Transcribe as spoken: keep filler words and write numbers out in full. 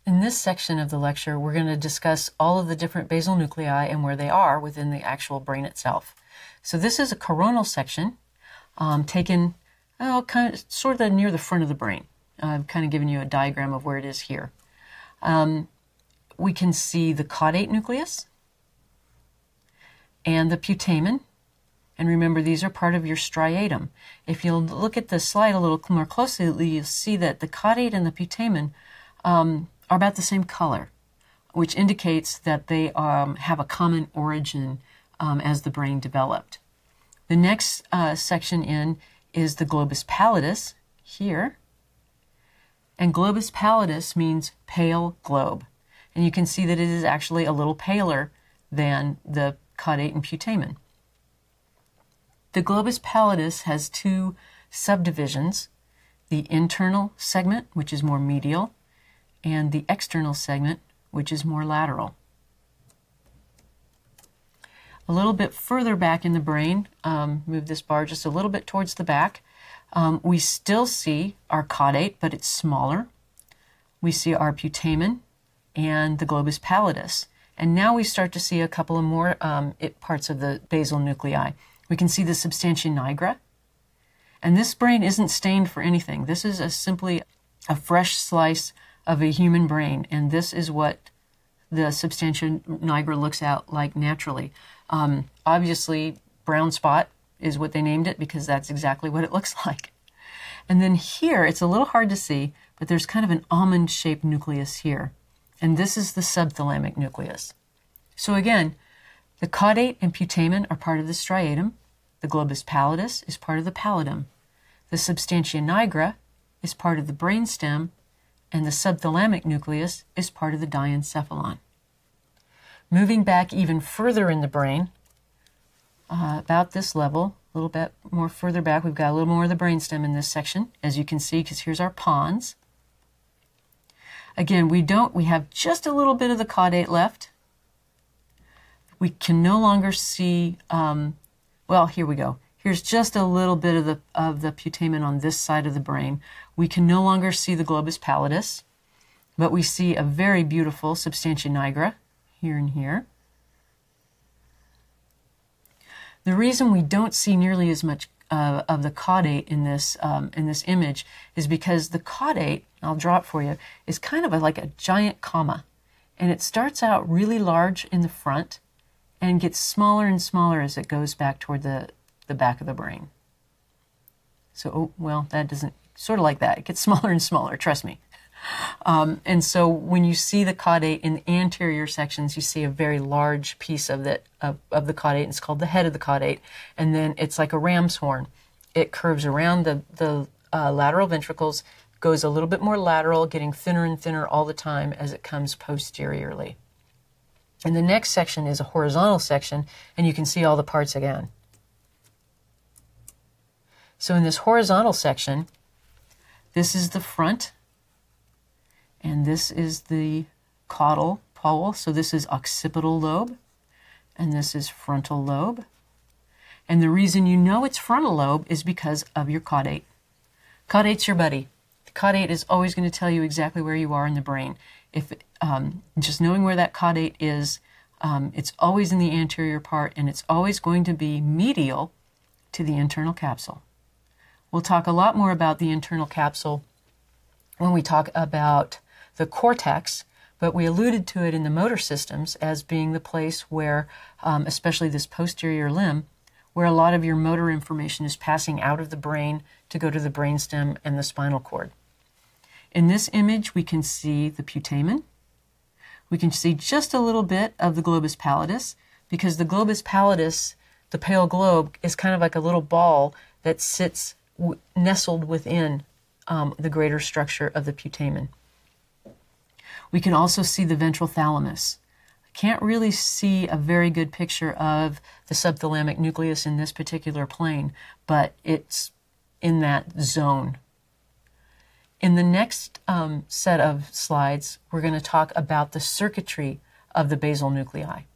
In this section of the lecture, we're going to discuss all of the different basal nuclei and where they are within the actual brain itself. So this is a coronal section um, taken oh, kind of, sort of near the front of the brain. I've kind of given you a diagram of where it is here. Um, we can see the caudate nucleus and the putamen. And remember, these are part of your striatum. If you'll look at the slide a little more closely, you'll see that the caudate and the putamen um, are about the same color, which indicates that they um, have a common origin um, as the brain developed. The next uh, section in is the globus pallidus, here. And globus pallidus means pale globe. And you can see that it is actually a little paler than the caudate and putamen. The globus pallidus has two subdivisions, the internal segment, which is more medial, and the external segment, which is more lateral. A little bit further back in the brain, um, move this bar just a little bit towards the back, um, we still see our caudate, but it's smaller. We see our putamen and the globus pallidus. And now we start to see a couple of more um, it, parts of the basal nuclei. We can see the substantia nigra. And this brain isn't stained for anything. This is a, simply a fresh slice of a human brain, and this is what the substantia nigra looks out like naturally. Um, obviously, brown spot is what they named it because that's exactly what it looks like. And then here, it's a little hard to see, but there's kind of an almond-shaped nucleus here. And this is the subthalamic nucleus. So again, the caudate and putamen are part of the striatum. The globus pallidus is part of the pallidum. The substantia nigra is part of the brainstem, and the subthalamic nucleus is part of the diencephalon. Moving back even further in the brain, uh, about this level, a little bit more further back, we've got a little more of the brainstem in this section, as you can see, because here's our pons. Again, we don't, we have just a little bit of the caudate left. We can no longer see, um, well, here we go. Here's just a little bit of the, of the putamen on this side of the brain. We can no longer see the globus pallidus, but we see a very beautiful substantia nigra here and here. The reason we don't see nearly as much uh, of the caudate in this, um, in this image is because the caudate, I'll draw it for you, is kind of a, like a giant comma. And it starts out really large in the front and gets smaller and smaller as it goes back toward the, the back of the brain. So, oh, well, that doesn't, sort of like that. It gets smaller and smaller, trust me. Um, and so when you see the caudate in the anterior sections, you see a very large piece of, the, of, of the caudate, and it's called the head of the caudate. And then it's like a ram's horn. It curves around the, the uh, lateral ventricles, goes a little bit more lateral, getting thinner and thinner all the time as it comes posteriorly. And the next section is a horizontal section, and you can see all the parts again. So in this horizontal section, this is the front, and this is the caudal pole. So this is occipital lobe, and this is frontal lobe. And the reason you know it's frontal lobe is because of your caudate. Caudate's your buddy. The caudate is always going to tell you exactly where you are in the brain. If um, just knowing where that caudate is, um, it's always in the anterior part, and it's always going to be medial to the internal capsule. We'll talk a lot more about the internal capsule when we talk about the cortex, but we alluded to it in the motor systems as being the place where, um, especially this posterior limb, where a lot of your motor information is passing out of the brain to go to the brainstem and the spinal cord. In this image, we can see the putamen. We can see just a little bit of the globus pallidus, because the globus pallidus, the pale globe, is kind of like a little ball that sits w nestled within um, the greater structure of the putamen. We can also see the ventral thalamus. Can't really see a very good picture of the subthalamic nucleus in this particular plane, but it's in that zone. In the next um, set of slides, we're going to talk about the circuitry of the basal nuclei.